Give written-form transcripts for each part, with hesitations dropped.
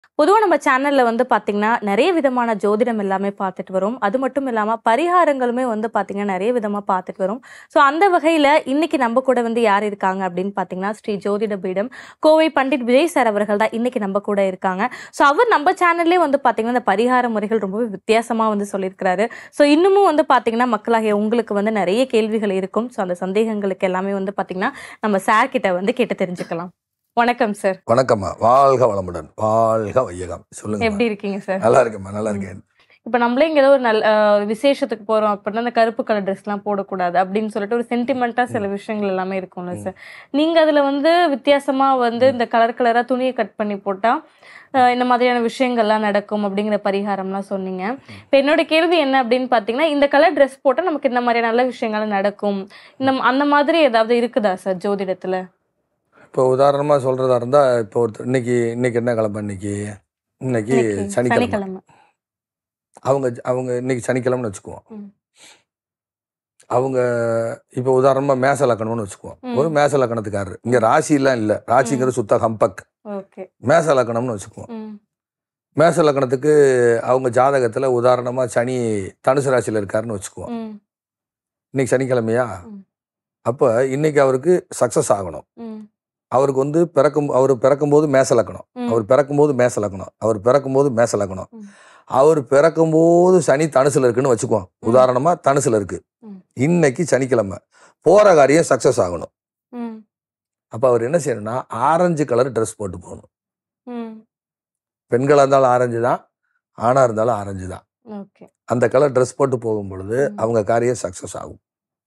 பொதுவா நம்ம சேனல்ல வந்து பாத்தீங்கன்னா, நெறைய விதமான ஜோதிடம் எல்லாமே பார்த்துட்டு வரோம். அது மட்டும் இல்லாம பரிகாரங்களுமே வந்து பாத்தீங்கன்னா, நெறைய விதமா பார்த்துட்டு வரோம். ஸோ அந்த வகையில இன்னைக்கு நம்ம கூட வந்து யார் இருக்காங்க அப்படின்னு பாத்தீங்கன்னா, ஸ்ரீ ஜோதிட பீடம் கோவை பண்டிட் விஜய் சார் அவர்கள் தான் இன்னைக்கு நம்ம கூட இருக்காங்க. ஸோ அவர் நம்ம சேனல்லே வந்து பாத்தீங்கன்னா, இந்த பரிகார முறைகள் ரொம்பவே வித்தியாசமா வந்து சொல்லியிருக்கிறாரு. ஸோ இன்னமும் வந்து பாத்தீங்கன்னா, மக்களாகிய உங்களுக்கு வந்து நெறைய கேள்விகள் இருக்கும். ஸோ அந்த சந்தேகங்களுக்கு எல்லாமே வந்து பாத்தீங்கன்னா, நம்ம சார் கிட்ட வந்து கேட்டு தெரிஞ்சுக்கலாம். வணக்கம் சார். வணக்கம்மா. வாழ்க வளமுடன். வாழ்க வையகம். சொல்லுங்க. எப்படி இருக்கீங்க சார்? நல்லா இருக்கேம்மா, நல்லா இருக்கேன். இப்ப நம்மளே இங்க ஏதோ ஒரு விசேஷத்துக்கு போறோம் அப்படின்னா அந்த கருப்பு கலர் ட்ரெஸ் எல்லாம் போடக்கூடாது அப்படின்னு சொல்லிட்டு ஒரு சென்டிமெண்டா சில விஷயங்கள் எல்லாமே இருக்கும்ல சார். நீங்க அதுல வந்து வித்தியாசமா வந்து இந்த கலர் கலரா துணியை கட் பண்ணி போட்டா இந்த மாதிரியான விஷயங்கள்லாம் நடக்கும் அப்படிங்கிற பரிகாரம்லாம் சொன்னீங்க. இப்ப என்னோட கேள்வி என்ன அப்படின்னு பாத்தீங்கன்னா, இந்த கலர் ட்ரெஸ் போட்டா நமக்கு இந்த மாதிரியான நல்ல விஷயங்கள் நடக்கும், அந்த மாதிரி ஏதாவது இருக்குதா சார் ஜோதிடத்துல? இப்போ உதாரணமா சொல்றதா இருந்தா, இப்போ ஒருத்தர் இன்னைக்கு என்ன கிழமை? இன்னைக்கு சனிக்கிழமை. அவங்க இன்னைக்கு சனிக்கிழமைன்னு வச்சுக்குவோம். அவங்க இப்போ உதாரணமா மேச லக்கணம்னு வச்சுக்குவோம். ஒரு மேச லக்கணத்துக்காரரு. இங்க ராசிலாம் இல்லை, ராசிங்கிறது சுத்த ஹம்பக். மேச லக்கணம்னு வச்சுக்குவோம். மேச லக்கணத்துக்கு அவங்க ஜாதகத்துல உதாரணமா சனி தனுசு ராசியில இருக்காருன்னு வச்சுக்குவோம். இன்னைக்கு சனிக்கிழமையா? அப்ப இன்னைக்கு அவருக்கு சக்சஸ் ஆகணும். அவருக்கு வந்து அவர் பிறக்கும்போது மேச லக்கணம், அவர் பிறக்கும்போது மேச லக்கணம், அவர் பிறக்கும்போது மேச லக்கணம், அவர் பிறக்கும்போது சனி தனுசுல இருக்குன்னு வச்சுக்குவோம். உதாரணமா தனுசுல இருக்கு. இன்னைக்கு சனிக்கிழமை போற காரியம் சக்சஸ் ஆகணும். அப்ப அவர் என்ன செய்யணும்னா, ஆரஞ்சு கலர் ட்ரெஸ் போட்டு போகணும். பெண்களா இருந்தாலும் ஆரஞ்சு தான், ஆணா இருந்தாலும் ஆரஞ்சு தான். அந்த கலர் ட்ரெஸ் போட்டு போகும் பொழுது அவங்க காரியம் சக்சஸ் ஆகும்.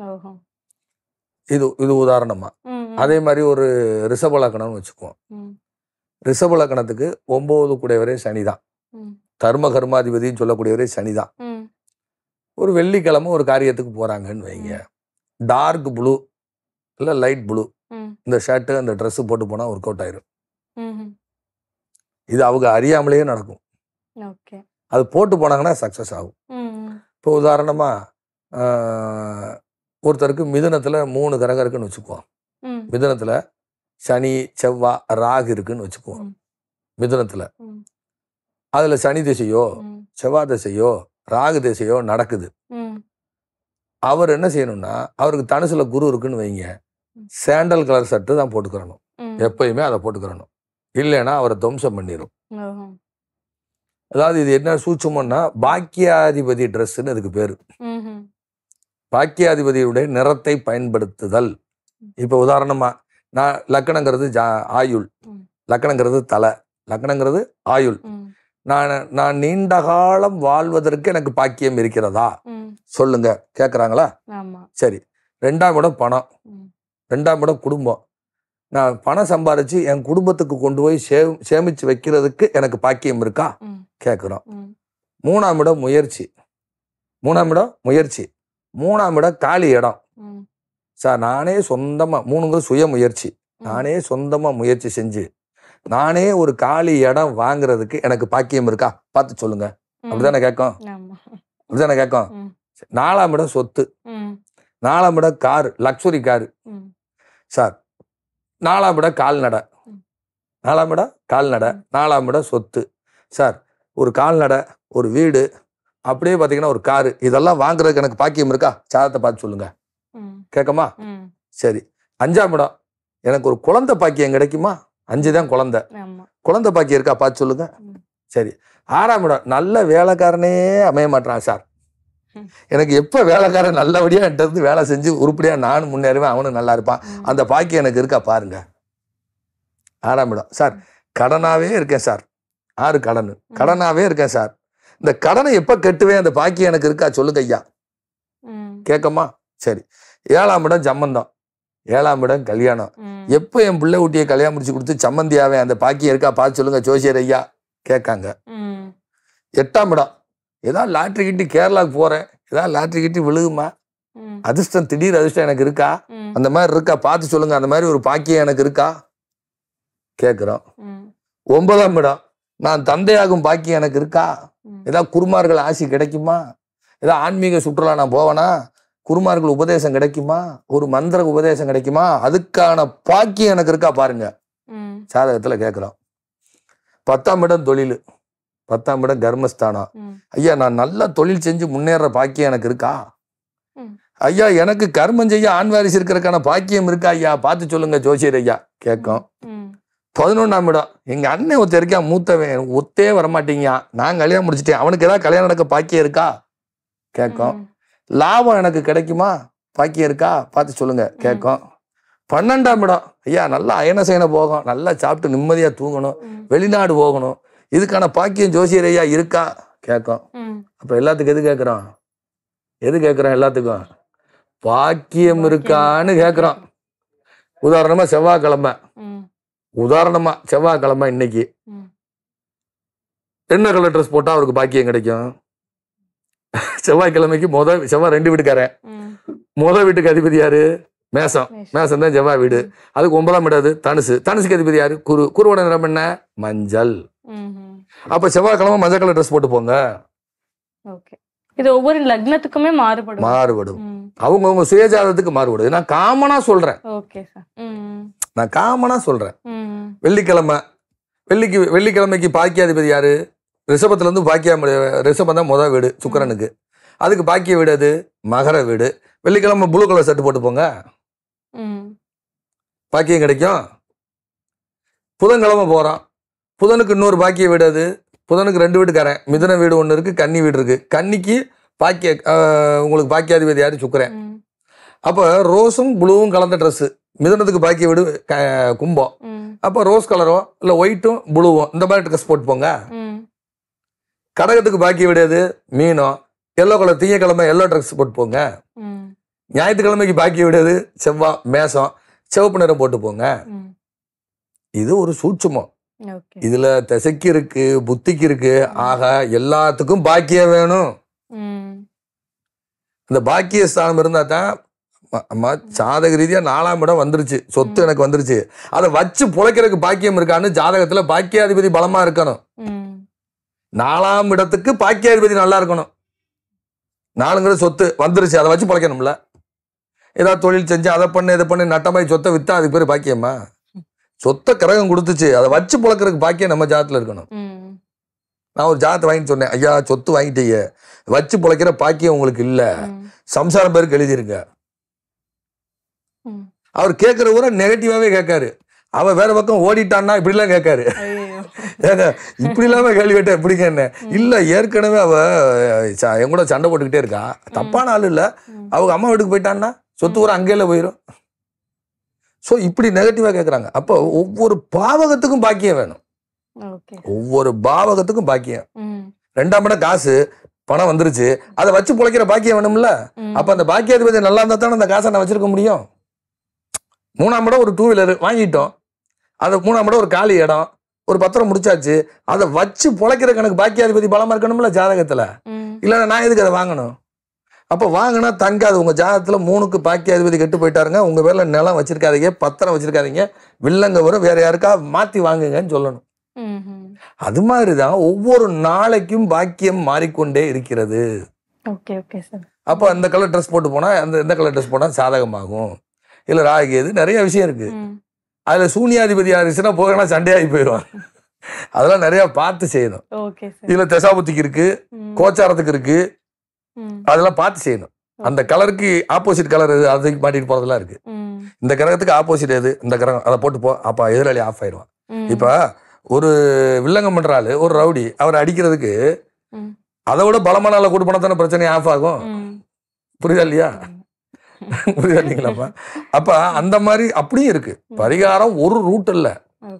இது உதாரணமா. அதே மாதிரி ஒரு ரிஷப லக்கணம்னு வச்சுக்குவோம். ரிஷப லக்கணத்துக்கு 9 கூடையவரே சனிதான், தர்ம கர்மாதிபதினு சொல்லக்கூடியவரே சனிதான். ஒரு வெள்ளிக்கிழமை ஒரு காரியத்துக்கு போறாங்கன்னு வைங்க, டார்க் ப்ளூ இல்ல லைட் ப்ளூ இந்த ஷர்ட் அந்த ட்ரெஸ் போட்டு போனா ஒர்க் அவுட் ஆயிரும். இது அவங்க அறியாமலேயே நடக்கும். அது போட்டு போனாங்கன்னா சக்சஸ் ஆகும். இப்போ உதாரணமா ஒருத்தருக்கு மிதுனத்துல 3 கிரகம் இருக்குன்னு வச்சுக்குவோம். மிதுனத்துல சனி செவ்வாய் ராகு இருக்குன்னு வச்சுக்குவோம். மிதுனத்துல அதுல சனி திசையோ செவ்வாய் திசையோ ராகு திசையோ நடக்குது. அவர் என்ன செய்யணும்னா, அவருக்கு தனுசுல குரு இருக்குன்னு வைங்க, சாண்டல் கலர் ஷர்ட் தான் போட்டுக்கிறணும். எப்பயுமே அதை போட்டுக்கிறணும். இல்லைன்னா அவரை துவம்சம் பண்ணிடும். அதாவது இது என்ன சூட்சுமம்னா, பாக்கியாதிபதி ட்ரெஸ்ன்னு அதுக்கு பேரு. பாக்கியாதிபதியுடைய நிறத்தை பயன்படுத்துதல். இப்ப உதாரணமா நான் லக்கணங்கிறது ஆயுள், லக்கணங்கிறது தலை, லக்கணங்கிறது ஆயுள். நான் நீண்ட காலம் வாழ்வதற்கு எனக்கு பாக்கியம் இருக்கிறதா சொல்லுங்க, கேக்குறாங்களா? சரி. 2ஆம் இடம் பணம், 2ஆம் இடம் குடும்பம். நான் பணம் சம்பாரிச்சு என் குடும்பத்துக்கு கொண்டு போய் சேமிச்சு வைக்கிறதுக்கு எனக்கு பாக்கியம் இருக்கா கேக்குறோம். 3ஆம் இடம் முயற்சி, 3ஆம் இடம் முயற்சி, 3ஆம் இடம் காலி இடம். சார் நானே சொந்தமா, 3ங்கிறது சுய முயற்சி, நானே சொந்தமா முயற்சி செஞ்சு நானே ஒரு காலி இடம் வாங்குறதுக்கு எனக்கு பாக்கியம் இருக்கா பார்த்து சொல்லுங்க. அப்படிதானே கேட்கும், அப்படிதானே கேட்கும். 4ஆம் இடம் சொத்து, 4ஆம் இடம் காரு, லக்ஸுரி காரு. சார் 4ஆம் இடம் கால்நடை, 4ஆம் இடம் கால்நடை, 4ஆம் இடம் சொத்து. சார் ஒரு கால்நடை, ஒரு வீடு, அப்படியே பாத்தீங்கன்னா ஒரு காரு, இதெல்லாம் வாங்குறதுக்கு எனக்கு பாக்கியம் இருக்கா? சாதத்தை பார்த்து சொல்லுங்க, கேட்கமா? சரி. 5ஆம் இடம், எனக்கு ஒரு குழந்தை பாக்கியம் கிடைக்குமா? 5 தான் குழந்தை, குழந்தை பாக்கியம் இருக்கா பார்த்து சொல்லுங்க. சரி. 6ஆம் இடம், நல்ல வேலைக்காரனே அமைய மாட்டான் சார், எனக்கு எப்ப வேலைக்காரன் நல்லபடியா என்கிட்ட இருந்து வேலை செஞ்சு உருப்படியா நானும் முன்னேறுவேன், அவனும் நல்லா இருப்பான், அந்த பாக்கியம் எனக்கு இருக்கா பாருங்க. 6ஆம் இடம். சார் கடனாவே இருக்கேன் சார், 6 கடனாவே இருக்கேன் சார், இந்த கடனை எப்ப கட்டுவேன், அந்த பாக்கியம் எனக்கு இருக்கா சொல்லுங்க ஐயா, கேட்கமா? சரி. 7ஆம் இடம் சம்பந்தம், 7ஆம் இடம் கல்யாணம், எப்ப என் பிள்ளை ஊட்டியை கல்யாணம் முடிச்சு கொடுத்து சம்மந்தியாவே, அந்த பாக்கியம் இருக்கா பார்த்து சொல்லுங்க ஜோசியர் ஐயா, கேட்காங்க. 8ஆம் இடம், ஏதாவது லாட்ரி கிட்டி கேரளாவுக்கு போறேன், ஏதாவது லாட்ரி கிட்டி விழுகுமா, அதிர்ஷ்டம் திடீர் அதிர்ஷ்டம் எனக்கு இருக்கா, அந்த மாதிரி இருக்கா பார்த்து சொல்லுங்க, அந்த மாதிரி ஒரு பாக்கியம் எனக்கு இருக்கா கேட்கிறோம். 9ஆம் இடம், நான் தந்தையாகும் பாக்கியம் எனக்கு இருக்கா, ஏதாவது குருமார்கள் ஆசி கிடைக்குமா, ஏதாவது ஆன்மீக சுற்றுலா நான் போவேனா, குருமார்கள் உபதேசம் கிடைக்குமா, ஒரு மந்திர உபதேசம் கிடைக்குமா, அதுக்கான பாக்கியம் எனக்கு இருக்கா பாருங்க, ஜாதகத்துல கேட்கிறோம். 10ஆம் இடம் தொழில், 10ஆம் இடம் கர்மஸ்தானம். ஐயா நான் நல்லா தொழில் செஞ்சு முன்னேற பாக்கியம் எனக்கு இருக்கா? ஐயா எனக்கு கர்மம் செய்ய ஆண் வாரிசு இருக்கிறதுக்கான பாக்கியம் இருக்கா ஐயா, பார்த்து சொல்லுங்க ஜோசியர் ஐயா கேட்கும். 11ஆம் இடம், எங்க அண்ணன் ஒருத்தர் இருக்கா மூத்தவன், ஒத்தே வரமாட்டீங்க, நான் கல்யாணம் முடிச்சிட்டேன், அவனுக்கு ஏதாவது கல்யாணம் நடக்க பாக்கியம் இருக்கா கேட்கும். லாபம் எனக்கு கிடைக்குமா, பாக்கியம் இருக்கா, பார்த்து சொல்லுங்க கேட்கும். 12ஆம் இடம், ஐயா நல்லா அயன செய்யன போகும், நல்லா சாப்பிட்டு நிம்மதியா தூங்கணும், வெளிநாடு போகணும், இதுக்கான பாக்கியம் ஜோசியர் ஐயா இருக்கா கேட்கும். அப்ப எல்லாத்துக்கும் எது கேட்கிறோம்? எது கேட்கிறோம்? எல்லாத்துக்கும் பாக்கியம் இருக்கான்னு கேட்கிறோம். உதாரணமா செவ்வாய்க்கிழமை, இன்னைக்கு என்ன கலர் ட்ரெஸ் போட்டா அவருக்கு பாக்கியம் கிடைக்கும்? செவ்வாய்க்கிழமைக்கு செவ்வாய் 2 வீட்டுக்காரன், வீட்டுக்கு அதிபதி யாரு? மேசம். மேசம் தான் செவ்வாய் வீடு. அதுக்கு 9ஆம் இடம் தனுசு. தனுசுக்கு அதிபதி யாரு? குரு. குருவோட நிறம் என்ன? மஞ்சள். அப்ப செவ்வாய்க்கிழமை மஞ்சள் கலர் ட்ரெஸ் போட்டு போங்க. இது ஒவ்வொரு லக்னத்துக்குமே மாறுபடும். அவங்க சுயஜாதத்துக்கு மாறுபடும். நான் காமனா சொல்றேன். வெள்ளிக்கிழமைக்கு பாக்கியாதிபதி யாரு? ரிஷபத்துல இருந்து ரிஷபம் தான் முதல் வீடு சுக்கிரனுக்கு. அதுக்கு பாக்கிய வீடு அது மகர வீடு. வெள்ளிக்கிழமை ப்ளூ கலர் ஷர்ட் போட்டு போங்க, பாக்கியம் கிடைக்கும். புதன்கிழமை போறோம், புதனுக்கு இன்னொரு பாக்கிய வீடு அது. புதனுக்கு 2 வீட்டுக்காரன், மிதுன வீடு ஒண்ணு இருக்கு, கன்னி வீடு இருக்கு. கன்னிக்கு உங்களுக்கு பாக்கியாதிபதி யாரு? சுக்கிரன். அப்ப ரோஸும் ப்ளூவும் கலந்த ட்ரெஸ். மிதுனத்துக்கு பாக்கிய வீடு கும்பம். அப்ப ரோஸ் கலரோ இல்ல ஒயிட்டும் ப்ளூவும் இந்த மாதிரி ட்ரெஸ் போட்டு போங்க. கடகத்துக்கு பாக்கிய வீடு எது? மீனம். எல்லோ கலர், திங்கக்கிழமை எல்லோ ட்ரெஸ் போட்டு போங்க. ஞாயிற்றுக்கிழமைக்கு பாக்கிய வீடு எது? செவ்வாய், மேசம், சிவப்பு நிறம் போட்டு போங்க. இது ஒரு சூட்சுமம். இதுல திசைக்கு இருக்கு, புத்திக்கு இருக்கு. ஆக எல்லாத்துக்கும் பாக்கியம் வேணும். இந்த பாக்கிய ஸ்தானம் இருந்தா தான் ஜாதக ரீதியா 4ஆம் இடம் வந்துருச்சு, சொத்து எனக்கு வந்துருச்சு, அதை வச்சு புழைக்கிறதுக்கு பாக்கியம் இருக்கான்னு ஜாதகத்துல பாக்கியாதிபதி பலமா இருக்கணும். 4ஆம் இடத்துக்கு பாக்கியாதிபதி நல்லா இருக்கணும். 4ங்கிறது சொத்து வந்துருச்சு, அதை வச்சு புழைக்கணும்ல. ஏதாவது தொழில் செஞ்சு அதை பண்ணு இதை பண்ணு நட்டமாய் சொத்தை வித்தா அதுக்கு பேர் பாக்கியமா? சொத்தை கிரகம் கொடுத்துச்சு, அதை வச்சு புழக்கிறதுக்கு பாக்கியம் நம்ம ஜாதத்துல இருக்கணும். நான் ஒரு ஜாதத்தை வாங்கிட்டு சொன்னேன், ஐயா சொத்து வாங்கிட்டீங்க, வச்சு புழைக்கிற பாக்கியம் உங்களுக்கு இல்ல, சம்சாரம் பேருக்கு எழுதிருங்க. அவர் கேட்கிற ஊரை நெகட்டிவாவே கேட்காரு. அவ வேற பக்கம் ஓடிட்டான்னா இப்படி எல்லாம் கேட்காரு. ஏங்க இப்படி இல்லாம கேள்வி கேட்ட எப்படிங்க? என்ன இல்ல ஏற்கனவே அவ என் கூட சண்டை போட்டுக்கிட்டே இருக்கா, தப்பான ஆள் இல்ல, அவங்க அம்மா வீட்டுக்கு போயிட்டான்னா சொத்து ஊரை அங்கேயில போயிடும். சோ இப்படி நெகட்டிவா கேட்கறாங்க. அப்போ ஒவ்வொரு பாவகத்துக்கும் பாக்கியம் வேணும். ஒவ்வொரு பாவகத்துக்கும் பாக்கியம். 2ஆம் இடம் காசு பணம் வந்துருச்சு, அதை வச்சு புழைக்கிற பாக்கியம் வேணும்ல. அப்ப அந்த பாக்கியாதிபதி நல்லா இருந்தா தானே அந்த காசை நான் வச்சிருக்க முடியும். 3ஆம் இடம் ஒரு 2 வீலர் வாங்கிட்டோம், அது 3ஆம் இடம் ஒரு காலி இடம், ஒரு பத்திரம் முடிச்சாச்சு, அதை வச்சு புழைக்கிற கணக்கு பாக்கியாதிபதி பலமா இருக்கணும்ல ஜாதகத்துல. இல்லைன்னா நான் எதுக்கு அதை வாங்கணும்? அப்ப வாங்கினா தங்காது. உங்க ஜாதகத்துல 3க்கு பாக்கியாதிபதி கெட்டு போயிட்டாருங்க, உங்க பேர்ல நிலம் வச்சிருக்காதீங்க, பத்திரம் வச்சிருக்காதீங்க, வில்லங்க வரும், வேற யாருக்கா மாத்தி வாங்குங்கன்னு சொல்லணும். அது மாதிரிதான் ஒவ்வொரு நாளைக்கும் பாக்கியம் மாறிக்கொண்டே இருக்கிறது. அப்ப அந்த கலர் ட்ரெஸ் போட்டு போனா எந்த கலர் ட்ரெஸ் போனா சாதகமாகும், இல்ல ராகியது நிறைய விஷயம் இருக்கு. அதுல சூன்யாதிபதி யாருச்சுன்னா போகனா சண்டையாகி போயிடுவான். அதெல்லாம் நிறைய பார்த்து செய்யணும். இதுல தசாபுத்திக்கு இருக்கு, கோச்சாரத்துக்கு இருக்கு, அதெல்லாம் பார்த்து செய்யணும். அந்த கலருக்கு ஆப்போசிட் கலர் எது அதுக்கு மாட்டிட்டு போறதெல்லாம் இருக்கு. இந்த கிரகத்துக்கு ஆப்போசிட் எது, இந்த கிரகம், அதை போட்டு போ, அப்ப எதிராளி ஆஃப் ஆயிடுவான். இப்ப ஒரு வில்லங்கம் பண்றாரு, ஒரு ரவுடி, அவர் அடிக்கிறதுக்கு அதை விட பலமான ஆளை கூட்டு போனா தானே பிரச்சனை ஆஃப் ஆகும். புரியுதா இல்லையா? புரியுதா இல்லைங்களாப்பா? அப்ப அந்த மாதிரி அப்படியும் இருக்கு. பரிகாரம் ஒரு ரூட் இல்ல,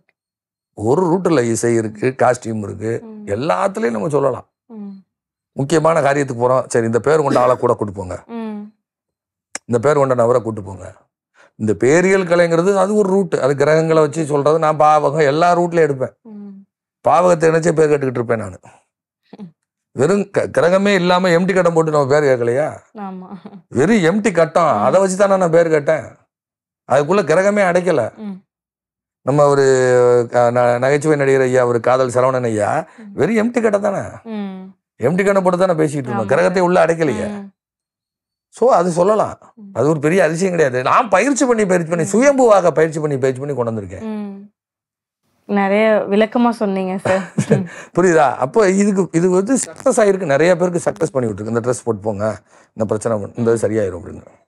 இசை இருக்கு, காஸ்டியூம் இருக்கு, எல்லாத்துலயும் நம்ம சொல்லலாம். முக்கியமான காரியத்துக்கு போறோம், சரி இந்த பேர் கொண்ட ஆளை கூட கூட்டு போங்க, இந்த பேர் கொண்ட நபரை கூட்டு போங்க. இந்த பேரியல் கலைங்கிறது அது ஒரு ரூட், அது கிரகங்களை வச்சு சொல்றது. நான் பாவகம் எல்லா ரூட்லயும் எடுப்பேன். பாவகத்தை நினைச்சே பேர் கேட்டுக்கிட்டு இருப்பேன் நான். வெறும் கிரகமே இல்லாம எம்டி கட்டம் போட்டு நம்ம பேர் கேட்கலையா? வெறும் எம்டி கட்டம், அதை வச்சுதானே நான் பேர் கேட்டேன். அதுக்குள்ள கிரகமே அடைக்கல. நம்ம ஒரு நகைச்சுவை நடிகர் ஐயா, ஒரு காதல் சரவணன் ஐயா, வெறும் எம்டி கட்டம் தானே, எம்டி கட்டம் போட்டு தானே பேசிக்கிட்டு இருந்தோம், கிரகத்தை உள்ள அடைக்கலையே. சோ அது சொல்லலாம், அது ஒரு பெரிய அதிசயம் கிடையாது. நான் பயிற்சி பண்ணி சுயம்புவாக பயிற்சி பண்ணி கொண்டு வந்திருக்கேன். நிறைய விளக்கமா சொன்னீங்க சார். புரியுதா? அப்போ இது வந்து சக்ஸஸ் ஆயிருக்கு, நிறைய பேருக்கு சக்ஸஸ் பண்ணி விட்டுருக்கு. இந்த ட்ரெஸ் போட்டு போங்க, இந்த பிரச்சனை இந்த சரியாயிரும் அப்படின்னு.